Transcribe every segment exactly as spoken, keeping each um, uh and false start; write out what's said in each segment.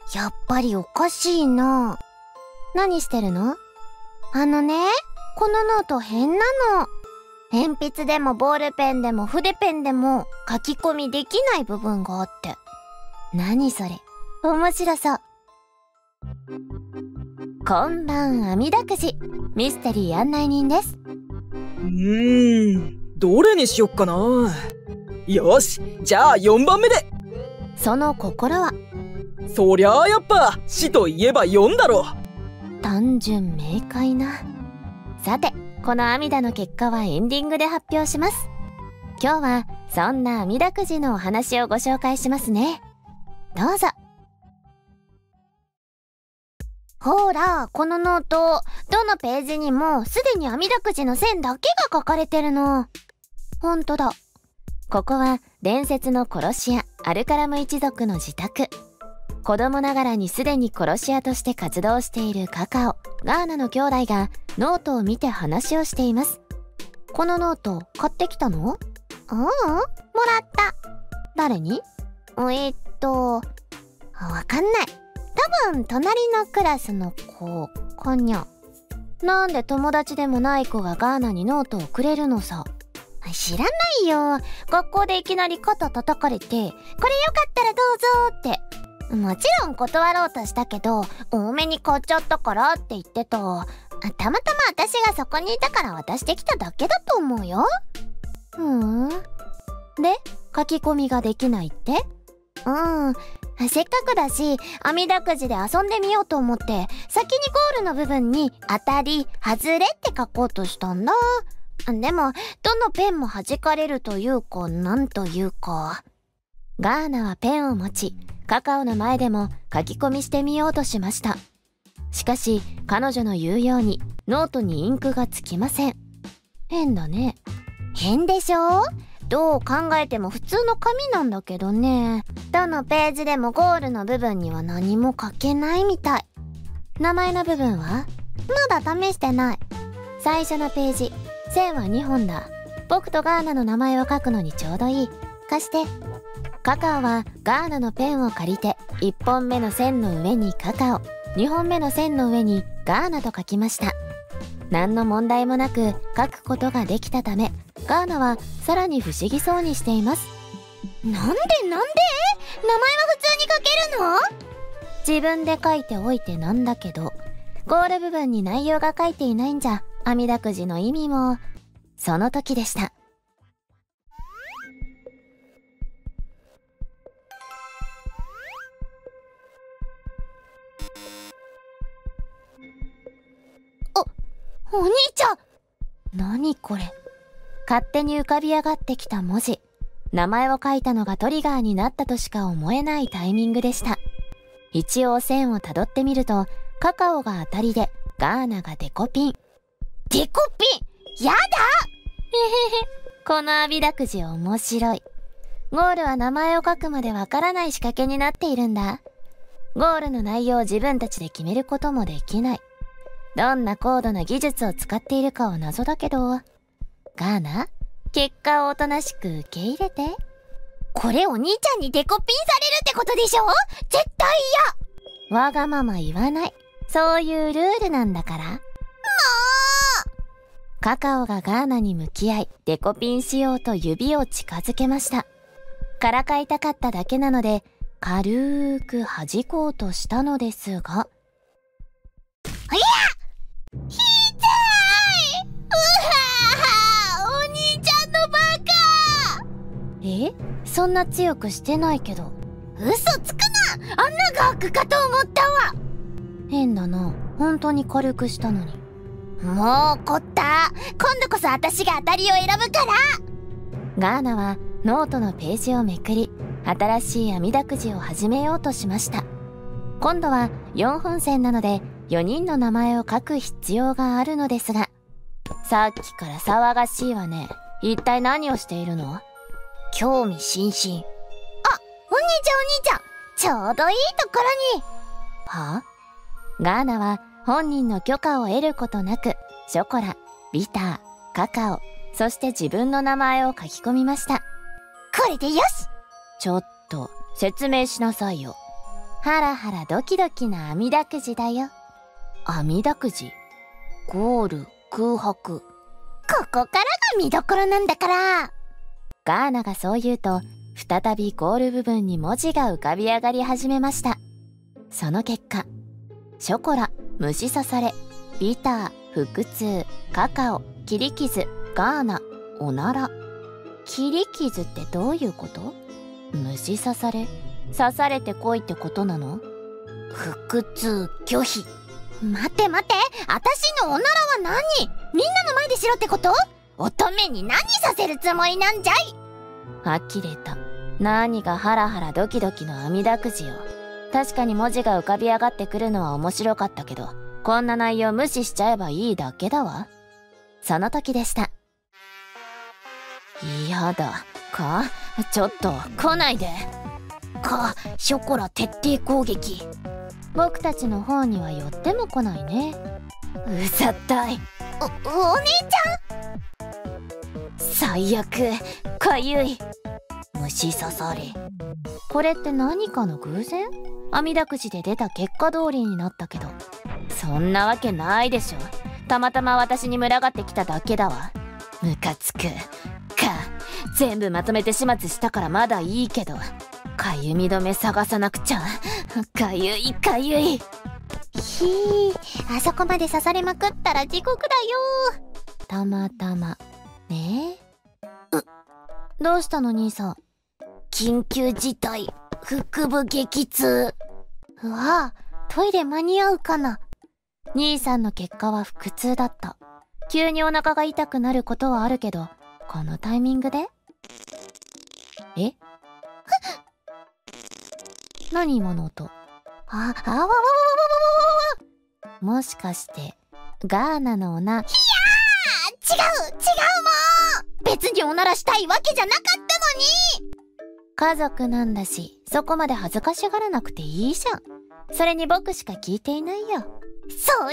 やっぱりおかしいな。何してるの？あのね、このノート変なの。鉛筆でもボールペンでも筆ペンでも書き込みできない部分があって。何それ？面白そう。こんばん、あみだくじ。ミステリー案内人です。 うーん、どれにしよっかな。よし、じゃあよんばんめで。 その心は？ そりゃあやっぱ死といえばよんだろ。 単純明快な。さて、この阿弥陀の結果はエンディングで発表します。今日はそんな阿弥陀くじのお話をご紹介しますね。どうぞ。ほら、このノート、どのページにもすでに阿弥陀くじの線だけが書かれてるの。ほんとだ。ここは伝説の殺し屋アルカラム一族の自宅。子供ながらにすでに殺し屋として活動しているカカオ、ガーナの兄弟がノートを見て話をしています。このノート買ってきたの？ううん、もらった。誰に？えっと、わかんない。多分隣のクラスの子かにゃ。なんで友達でもない子がガーナにノートをくれるのさ。知らないよ。学校でいきなり肩叩かれて、これよかったらどうぞって。もちろん断ろうとしたけど、多めに買っちゃったからって言ってた。たまたま私がそこにいたから渡してきただけだと思うよ。ふーん。で、書き込みができないって？うん。せっかくだし、阿弥陀くじで遊んでみようと思って、先にゴールの部分に当たり、外れって書こうとしたんだ。でも、どのペンも弾かれるというか、なんというか。ガーナはペンを持ち、カカオの前でも書き込みしてみようとしました。しかし、彼女の言うように、ノートにインクがつきません。変だね。変でしょ？どう考えても普通の紙なんだけどね。どのページでもゴールの部分には何も書けないみたい。名前の部分は？まだ試してない。最初のページ、線はにほんだ。僕とガーナの名前を書くのにちょうどいい。貸して。カカオはガーナのペンを借りて、いっぽんめの線の上にカカオ、にほんめの線の上にガーナと書きました。何の問題もなく書くことができたため、ガーナはさらに不思議そうにしています。なんでなんで？名前は普通に書けるの？自分で書いておいてなんだけど、ゴール部分に内容が書いていないんじゃ、阿弥陀くじの意味も。その時でした。お兄ちゃん！何これ。勝手に浮かび上がってきた文字。名前を書いたのがトリガーになったとしか思えないタイミングでした。一応線をたどってみると、カカオが当たりで、ガーナがデコピン。デコピン！やだ！へへへ。この阿弥陀くじ面白い。ゴールは名前を書くまでわからない仕掛けになっているんだ。ゴールの内容を自分たちで決めることもできない。どんな高度な技術を使っているかは謎だけど、ガーナ、結果をおとなしく受け入れて。これお兄ちゃんにデコピンされるってことでしょ？絶対嫌！わがまま言わない。そういうルールなんだから。もう！カカオがガーナに向き合い、デコピンしようと指を近づけました。からかいたかっただけなので、軽ーく弾こうとしたのですが。いや！ひーたーい！うわー！お兄ちゃんのバカ！え？そんな強くしてないけど。嘘つくな！あんなが開くかと思ったわ！変だな。本当に軽くしたのに。もう怒った！今度こそ私が当たりを選ぶから！ガーナはノートのページをめくり、新しい阿弥陀くじを始めようとしました。今度はよんほん線なので、よにんの名前を書く必要があるのですが、さっきから騒がしいわね。一体何をしているの？興味津々。あ、お兄ちゃんお兄ちゃん、ちょうどいいところに。は？ガーナは本人の許可を得ることなく、ショコラ、ビター、カカオ、そして自分の名前を書き込みました。これでよし！ちょっと、説明しなさいよ。 ハラハラドキドキな網だくじだよ。網だくじ？ゴール、空白。ここからが見どころなんだから。ガーナがそう言うと、再びゴール部分に文字が浮かび上がり始めました。その結果、ショコラ、虫刺され、ビター、腹痛、カカオ、切り傷、ガーナ、おなら。切り傷ってどういうこと？虫刺され？刺されてこいってことなの？腹痛拒否。待て待て、私のおならは何？みんなの前でしろってこと？乙女に何させるつもりなんじゃい？呆れた。何がハラハラドキドキの網だくじよ。確かに文字が浮かび上がってくるのは面白かったけど、こんな内容無視しちゃえばいいだけだわ。その時でした。嫌だ。か？ちょっと来ないで。か、ショコラ徹底攻撃。僕たちの方には寄っても来ないね。うざったい。お、お姉ちゃん？最悪。かゆい。虫刺され。これって何かの偶然？網だくじで出た結果通りになったけど。そんなわけないでしょ。たまたま私に群がってきただけだわ。ムカつく。か、全部まとめて始末したからまだいいけど、かゆみ止め探さなくちゃ。かゆいかゆい。ひー、あそこまで刺されまくったら地獄だよ。たまたまねえ。う、どうしたの兄さん？緊急事態、腹部激痛。うわぁ、トイレ間に合うかな。兄さんの結果は腹痛だった。急にお腹が痛くなることはあるけど、このタイミングで？え？何今の音？あ、あわわわわわわわわ。もしかして、ガーナのおな。いやー！違う違うもう！別におならしたいわけじゃなかったのに！家族なんだし、そこまで恥ずかしがらなくていいじゃん。それに僕しか聞いていないよ。そういう問題じゃない！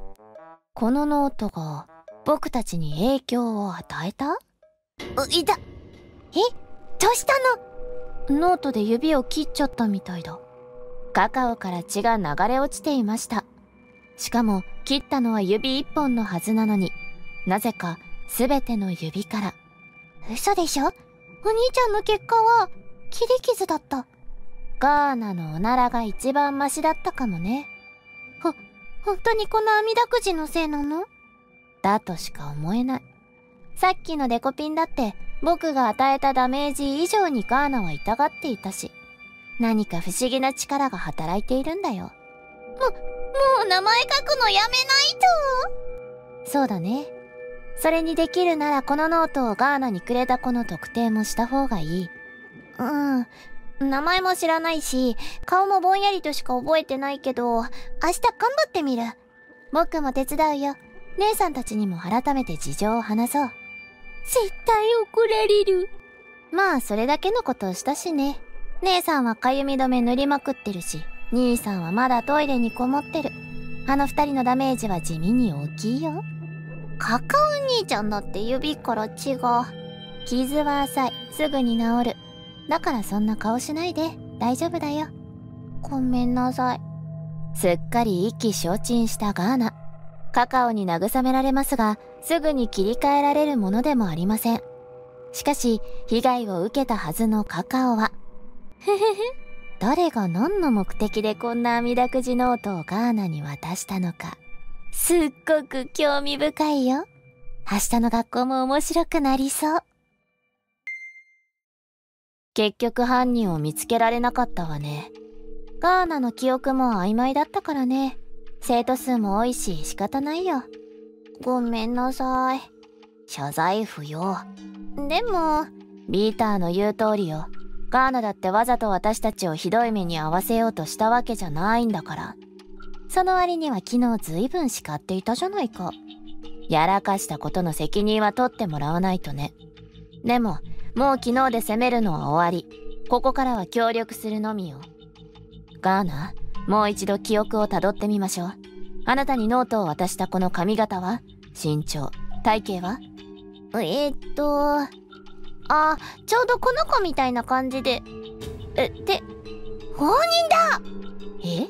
このノートが僕たちに影響を与えた？う、いた。え？どうしたの？ノートで指を切っちゃったみたいだ。カカオから血が流れ落ちていました。しかも切ったのは指一本のはずなのに、なぜかすべての指から。嘘でしょ？お兄ちゃんの結果は切り傷だった。ガーナのおならが一番マシだったかもね。ほ、本当にこの網だくじのせいなの？だとしか思えない。さっきのデコピンだって僕が与えたダメージ以上にガーナは痛がっていたし、何か不思議な力が働いているんだよ。も、もう名前書くのやめないと。そうだね。それにできるならこのノートをガーナにくれた子の特定もした方がいい。うん。名前も知らないし、顔もぼんやりとしか覚えてないけど、明日頑張ってみる。僕も手伝うよ。姉さんたちにも改めて事情を話そう。絶対怒られる。まあそれだけのことをしたしね。姉さんはかゆみ止め塗りまくってるし、兄さんはまだトイレにこもってる。あの二人のダメージは地味に大きいよ。カカオ兄ちゃんだって指から血が。傷は浅い。すぐに治る。だからそんな顔しないで。大丈夫だよ。ごめんなさい。すっかり意気消沈したガーナ。カカオに慰められますが、すぐに切り替えられるものでもありません。しかし、被害を受けたはずのカカオは、ふふふ、誰が何の目的でこんな網だくじノートをガーナに渡したのか、すっごく興味深いよ。明日の学校も面白くなりそう。結局犯人を見つけられなかったわね。ガーナの記憶も曖昧だったからね。生徒数も多いし仕方ないよ。ごめんなさい。謝罪不要。でも、ビーターの言う通りよ。ガーナだってわざと私たちをひどい目に遭わせようとしたわけじゃないんだから。その割には昨日ずいぶん叱っていたじゃないか。やらかしたことの責任は取ってもらわないとね。でも、もう昨日で責めるのは終わり。ここからは協力するのみよ。ガーナ、もう一度記憶をたどってみましょう。あなたにノートを渡したこの髪型は？身長、体型は？えー、っと、あ、ちょうどこの子みたいな感じで。え、て、 放任だ。え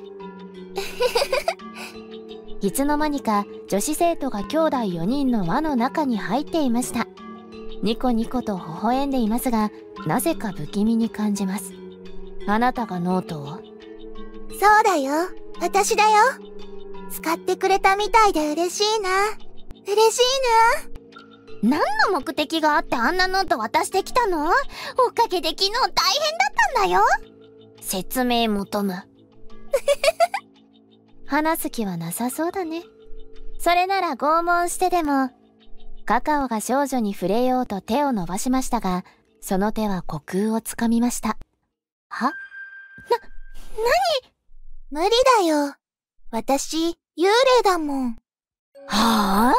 いつの間にか女子生徒が兄弟よにんの輪の中に入っていました。ニコニコと微笑んでいますが、なぜか不気味に感じます。あなたがノートを？ そうだよ、私だよ。使ってくれたみたいで嬉しいな。嬉しいな。何の目的があってあんなノート渡してきたの？おかげで昨日大変だったんだよ。説明求む。話す気はなさそうだね。それなら拷問してでも。カカオが少女に触れようと手を伸ばしましたが、その手は虚空をつかみました。は？な、なに？ 無理だよ。私、幽霊だもん。 はぁ？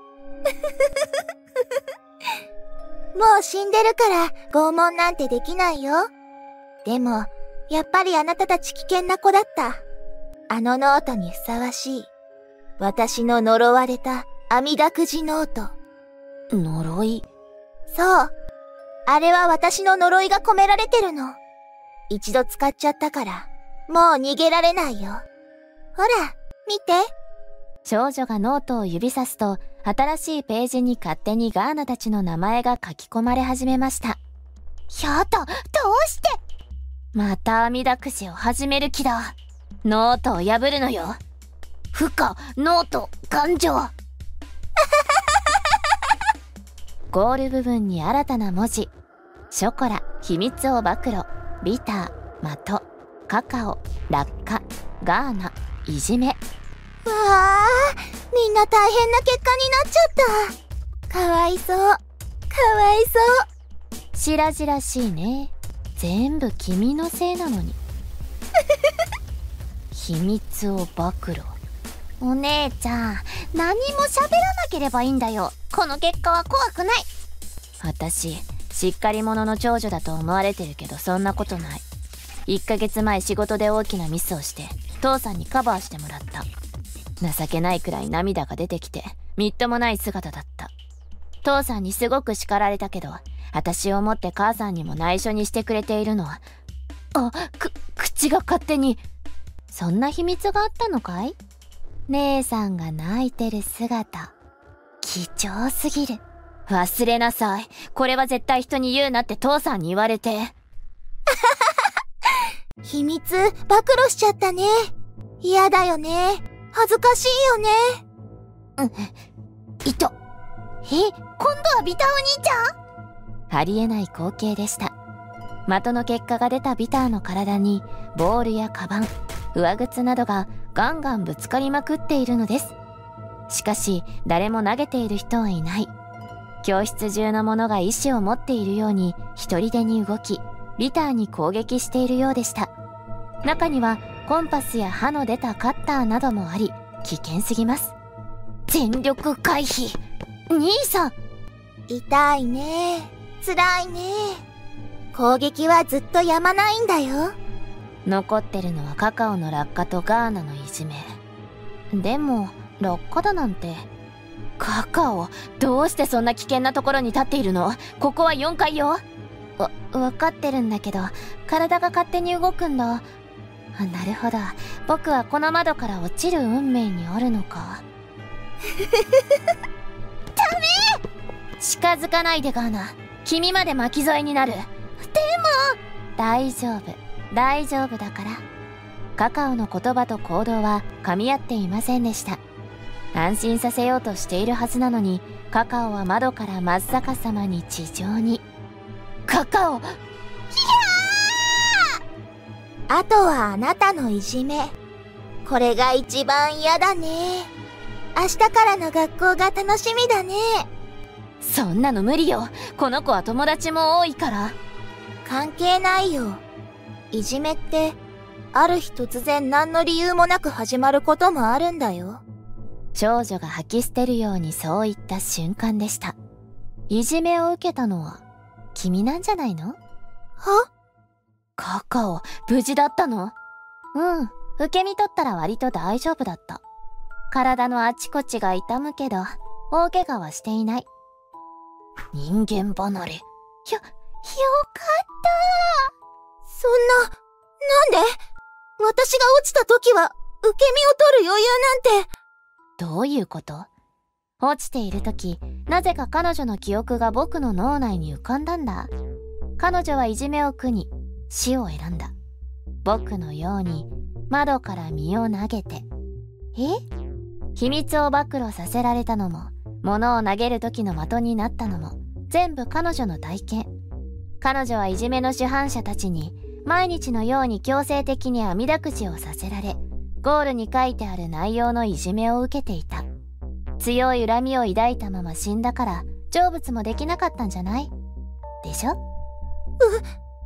もう死んでるから拷問なんてできないよ。でも、やっぱりあなたたち危険な子だった。あのノートにふさわしい。私の呪われた阿弥陀くじノート。 呪い？ そう。あれは私の呪いが込められてるの。一度使っちゃったから、もう逃げられないよ。ほら、見て。 少女がノートを指さすと、新しいページに勝手にガーナたちの名前が書き込まれ始めました。やだ、どうして？また阿弥陀くじを始める気だ。ノートを破るのよ。不可、ノート、感情。ゴール部分に新たな文字。ショコラ、秘密を暴露、ビター、的、カカオ、落下、ガーナ、いじめ。 わあ、みんな大変な結果になっちゃった。かわいそう、かわいそう。 白々しいね。全部君のせいなのに。秘密を暴露。お姉ちゃん、何も喋らなければいいんだよ。この結果は怖くない。私、しっかり者の長女だと思われてるけど、そんなことない。いっかげつまえ仕事で大きなミスをして父さんにカバーしてもらった。情けないくらい涙が出てきてみっともない姿だった。父さんにすごく叱られたけど、私をもって母さんにも内緒にしてくれているのは、あ、く、口が勝手に。そんな秘密があったのかい？姉さんが泣いてる姿、貴重すぎる。忘れなさい。これは絶対人に言うなって父さんに言われて。 秘密暴露しちゃったね。嫌だよね。恥ずかしいよね。 うん。いと。え、今度はビタお兄ちゃん？ありえない光景でした。的の結果が出たビターの体にボールやカバン、上靴などがガンガンぶつかりまくっているのです。しかし誰も投げている人はいない。教室中の者が意志を持っているように一人でに動き、ビターに攻撃しているようでした。中にはコンパスや刃の出たカッターなどもあり、危険すぎます。全力回避。兄さん。 痛いね。辛いね。攻撃はずっとやまないんだよ。 残ってるのはカカオの落下とガーナのいじめ。でも落下だなんて。カカオ、どうしてそんな危険なところに立っているの？ここはよんかいよ。わ、わかってるんだけど、体が勝手に動くんだ。あ、なるほど。僕はこの窓から落ちる運命にあるのか。ダメ！近づかないでガーナ。君まで巻き添えになる。でも大丈夫。大丈夫だから。カカオの言葉と行動は噛み合っていませんでした。安心させようとしているはずなのに、カカオは窓から真っ逆さまに地上に。カカオ、ひゃー！あとはあなたのいじめ。これが一番嫌だね。明日からの学校が楽しみだね。 そんなの無理よ。この子は友達も多いから。 関係ないよ。いじめって、ある日突然何の理由もなく始まることもあるんだよ。 少女が吐き捨てるようにそう言った瞬間でした。いじめを受けたのは君なんじゃないの？ は？ カカオ、無事だったの？うん、受け身取ったら割と大丈夫だった。体のあちこちが痛むけど、大怪我はしていない。人間離れ。よ、よかった。 そんな、 なんで私が落ちた時は、受け身を取る余裕なんて。 どういうこと？落ちている時、なぜか彼女の記憶が僕の脳内に浮かんだんだ。彼女はいじめを苦に死を選んだ。僕のように窓から身を投げて。え？秘密を暴露させられたのも、物を投げる時の的になったのも、全部彼女の体験。彼女はいじめの主犯者たちに毎日のように強制的にあみだくじをさせられ、ゴールに書いてある内容のいじめを受けていた。強い恨みを抱いたまま死んだから成仏もできなかったんじゃない？でしょ？う、う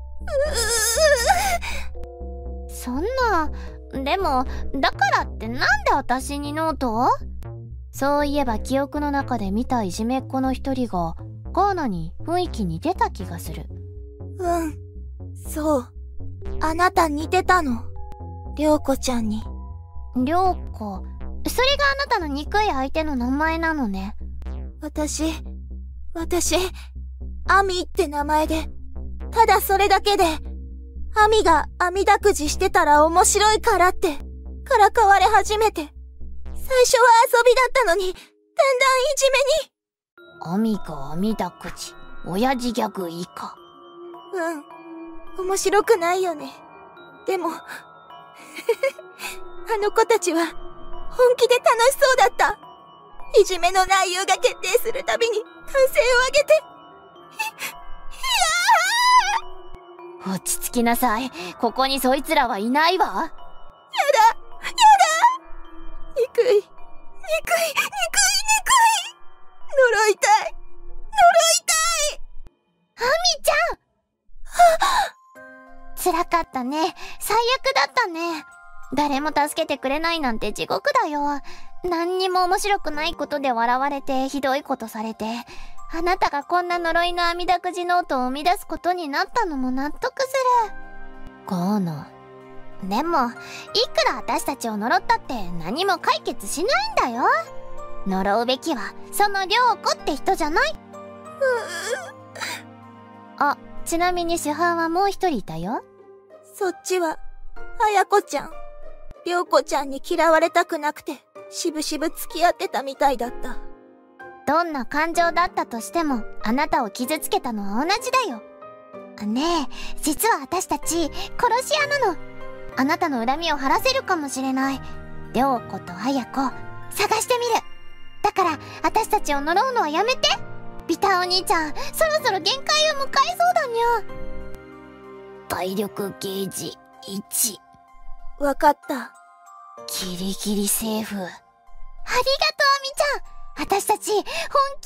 うそんな、でもだからってなんで私にノートを？そういえば記憶の中で見たいじめっ子の一人がガーナに雰囲気似てた気がする。 うん、そう。あなた似てたの。涼子ちゃんに。 涼子、それがあなたの憎い相手の名前なのね。 私、私、アミって名前で、ただそれだけで、アミがあみだくじしてたら面白いからって、からかわれ始めて。最初は遊びだったのに、だんだんいじめに。 アミがあみだくじ、親父ギャグ以下。 うん、面白くないよね。でも、あの子たちは、本気で楽しそうだった。いじめの内容が決定するたびに、歓声を上げて。ひ、ひゃー！ 落ち着きなさい。ここにそいつらはいないわ。やだ、やだ！ 憎い、憎い、憎い、憎い！呪いたい、呪いたい！ アミちゃん！辛かったね。最悪だったね。誰も助けてくれないなんて地獄だよ。何にも面白くないことで笑われて、ひどいことされて、あなたがこんな呪いのあみだくじノートを生み出すことになったのも納得する。ガーナ。でも、いくら私たちを呪ったって何も解決しないんだよ。呪うべきは、その涼子って人じゃない？あ、ちなみに主犯はもう一人いたよ。 そっちは、綾子ちゃん。涼子ちゃんに嫌われたくなくて、しぶしぶ付き合ってたみたいだった。 どんな感情だったとしても、あなたを傷つけたのは同じだよ。ねえ、実は私たち、殺し屋なの。あなたの恨みを晴らせるかもしれない。涼子と綾子、探してみる。だから、私たちを呪うのはやめて。ビタお兄ちゃん、そろそろ限界を迎えそうだにゃ。体力ゲージいち。 わかった。 ギリギリセーフ。ありがとう、アミちゃん。私たち、本気でやる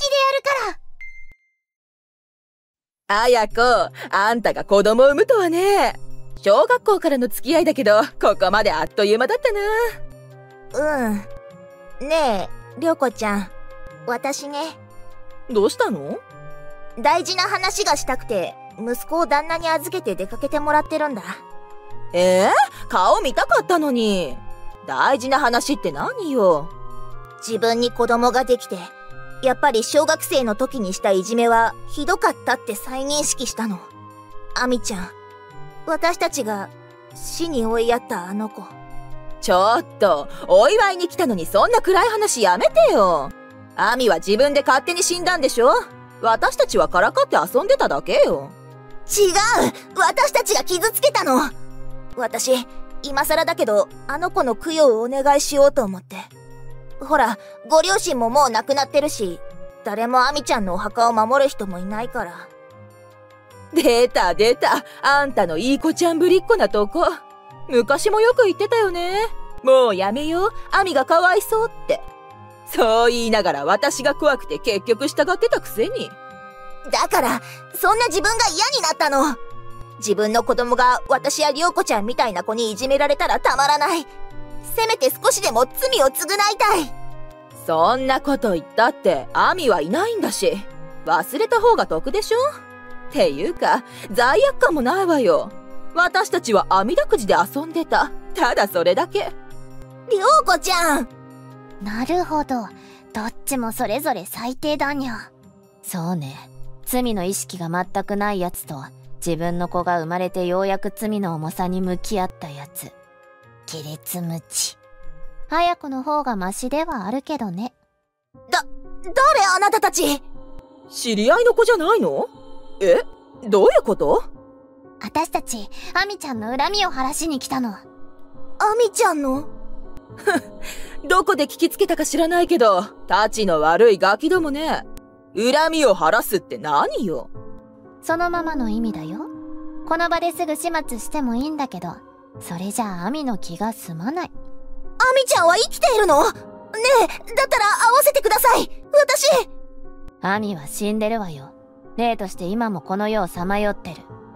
から。 あやこ、あんたが子供を産むとはね。小学校からの付き合いだけど、ここまであっという間だったな。 うん。ねえ、涼子ちゃん。私ね。 どうしたの？ 大事な話がしたくて、息子を旦那に預けて出かけてもらってるんだ。 えー、顔見たかったのに。大事な話って何よ。 自分に子供ができて、やっぱり小学生の時にしたいじめはひどかったって再認識したの。アミちゃん、私たちが死に追いやったあの子。 ちょっと、お祝いに来たのにそんな暗い話やめてよ。アミは自分で勝手に死んだんでしょ？私たちはからかって遊んでただけよ。 違う！私たちが傷つけたの！私、今更だけど、あの子の供養をお願いしようと思って。ほら、ご両親ももう亡くなってるし、誰もアミちゃんのお墓を守る人もいないから。 出た出た、あんたのいい子ちゃんぶりっ子なとこ。昔もよく言ってたよね。もうやめよう、アミがかわいそうって。そう言いながら私が怖くて結局従ってたくせに。 だから、そんな自分が嫌になったの。自分の子供が私や涼子ちゃんみたいな子にいじめられたらたまらない。せめて少しでも罪を償いたい。 そんなこと言ったってアミはいないんだし、忘れた方が得でしょ？っていうか、罪悪感もないわよ。私たちはあみだくじで遊んでた。ただそれだけ。 涼子ちゃん！ なるほど。どっちもそれぞれ最低だにゃ。そうね。罪の意識が全くないやつと、 自分の子が生まれてようやく罪の重さに向き合ったやつ。規律無知。綾子の方がマシではあるけどね。 だ、誰あなたたち？ 知り合いの子じゃないの？え？どういうこと？ 私たち、アミちゃんの恨みを晴らしに来たの。 アミちゃんの？ どこで聞きつけたか知らないけど、たちの悪いガキどもね。恨みを晴らすって何よ。 そのままの意味だよ。この場ですぐ始末してもいいんだけど、それじゃあアミの気が済まない。 アミちゃんは生きているの？ねえ、だったら会わせてください。私。 アミは死んでるわよ。霊として今もこの世をさまよってる。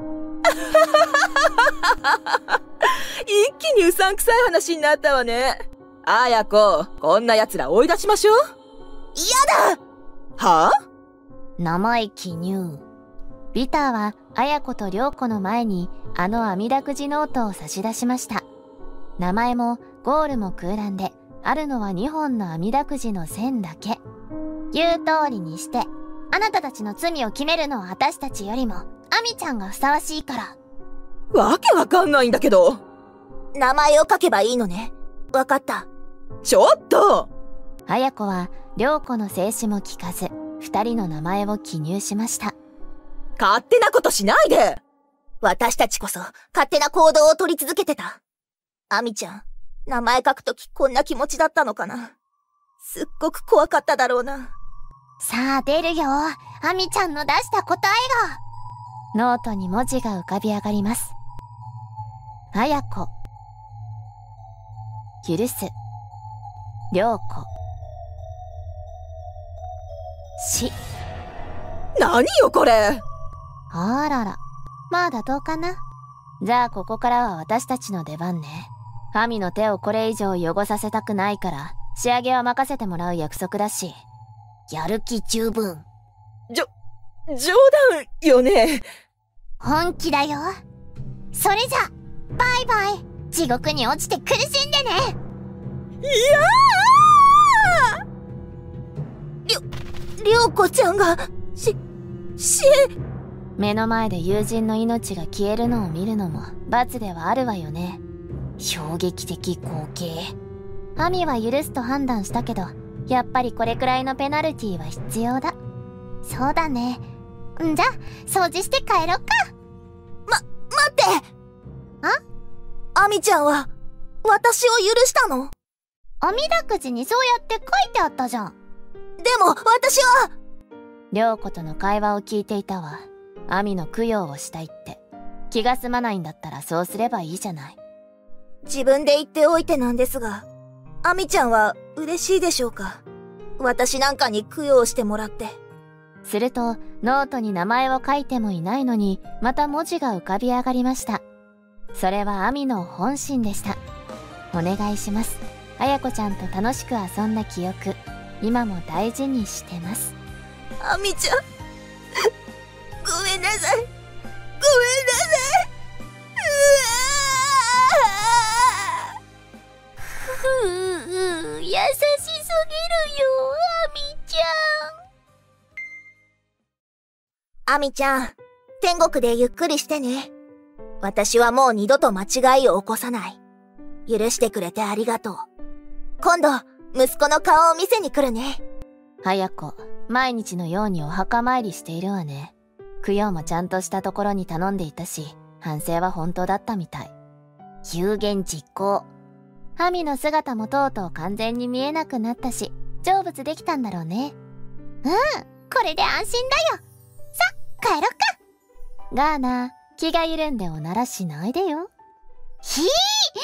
一気にうさんくさい話になったわね。あやこ、こんな奴ら追い出しましょう。 嫌だ！ はぁ？ 名前記入。ビターは綾子と涼子の前にあの阿弥陀くじノートを差し出しました。名前もゴールも空欄で、あるのはにほんの阿弥陀くじの線だけ。言う通りにして、あなたたちの罪を決めるのは私たちよりもアミちゃんがふさわしいから。 わけわかんないんだけど。 名前を書けばいいのね。わかった。 ちょっと！ 綾子は涼子の静止も聞かず、二人の名前を記入しました。 勝手なことしないで！ 私たちこそ勝手な行動を取り続けてた。アミちゃん、名前書くときこんな気持ちだったのかな。すっごく怖かっただろうな。 さあ出るよ、アミちゃんの出した答えが。ノートに文字が浮かび上がります。綾子、許す、涼子、死。 何よこれ！ あらら、まあ妥当かな。じゃあここからは私たちの出番ね。アミの手をこれ以上汚させたくないから、仕上げは任せてもらう約束だし、やる気十分。 じょ、冗談よね。 本気だよ。それじゃ、バイバイ。地獄に落ちて苦しんでね。 いやー！りょ、りょうこちゃんが、し、し、 目の前で友人の命が消えるのを見るのも罰ではあるわよね。衝撃的光景。アミは許すと判断したけど、やっぱりこれくらいのペナルティは必要だ。そうだね。んじゃ、掃除して帰ろっか。 ま、待って！あ？アミちゃんは、私を許したの？ 阿弥陀くじにそうやって書いてあったじゃん。 でも、私は… 涼子との会話を聞いていたわ。アミの供養をしたいって。気が済まないんだったらそうすればいいじゃない。 自分で言っておいてなんですが、アミちゃんは嬉しいでしょうか？私なんかに供養してもらって。 すると、ノートに名前を書いてもいないのに、また文字が浮かび上がりました。それはアミの本心でした。お願いします。綾子ちゃんと楽しく遊んだ記憶、今も大事にしてます。 アミちゃん、ごめんなさい。ごめんなさい。 ううう、優しすぎるよ、アミちゃん。アミちゃん、天国でゆっくりしてね。私はもう二度と間違いを起こさない。許してくれてありがとう。今度、息子の顔を見せに来るね。 綾子、毎日のようにお墓参りしているわね。供養もちゃんとしたところに頼んでいたし、反省は本当だったみたい。有言実行。アミの姿もとうとう完全に見えなくなったし、成仏できたんだろうね。うん、これで安心だよ。さ、帰ろっか。ガーナ、気が緩んでおならしないでよ。ひー、もう忘れ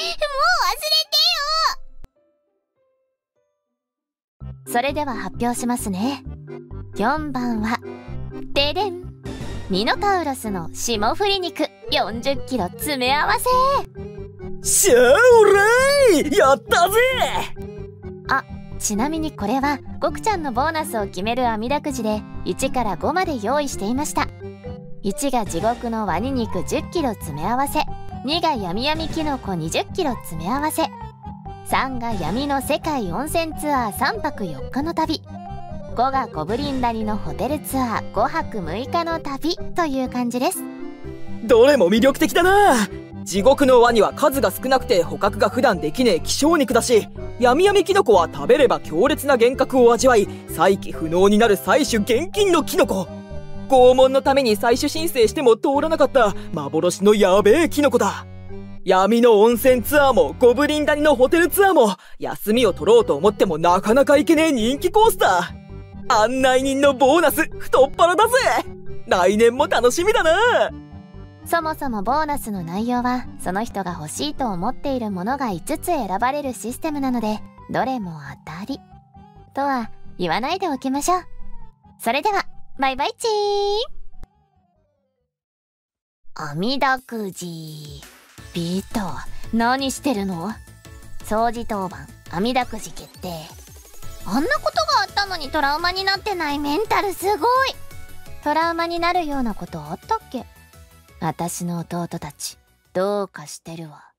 てよ。それでは発表しますね。よんばんは、ででん。ミノタウロスの霜降り肉よんじゅっキロ詰め合わせ。 しゃおらーい、やったぜ。 あ、ちなみにこれはゴクちゃんのボーナスを決める阿弥陀くじでいちからごまで用意していました。いちが地獄のワニ肉じゅっキロ詰め合わせ、にが闇闇キノコにじゅっキロ詰め合わせ、さんが闇の世界温泉ツアーさんぱくよっかの旅、ごがゴブリン谷のホテルツアーごはくむいかの旅という感じです。 どれも魅力的だな。地獄のワニは数が少なくて捕獲が普段できねえ希少肉だし、闇闇キノコは食べれば強烈な幻覚を味わい再起不能になる採取厳禁のキノコ。拷問のために採取申請しても通らなかった幻のやべえキノコだ。闇の温泉ツアーもゴブリン谷のホテルツアーも休みを取ろうと思ってもなかなか行けねえ人気コースだ。案内人のボーナス太っ腹だぜ。来年も楽しみだな。 そもそもボーナスの内容はその人が欲しいと思っているものがいつつ選ばれるシステムなので、どれも当たりとは言わないでおきましょう。それではバイバイチーン。あみだくじ。ビータ何してるの？掃除当番あみだくじ決定。あんなことがあったのにトラウマになってないメンタルすごい。トラウマになるようなことあったっけ？私の弟たちどうかしてるわ。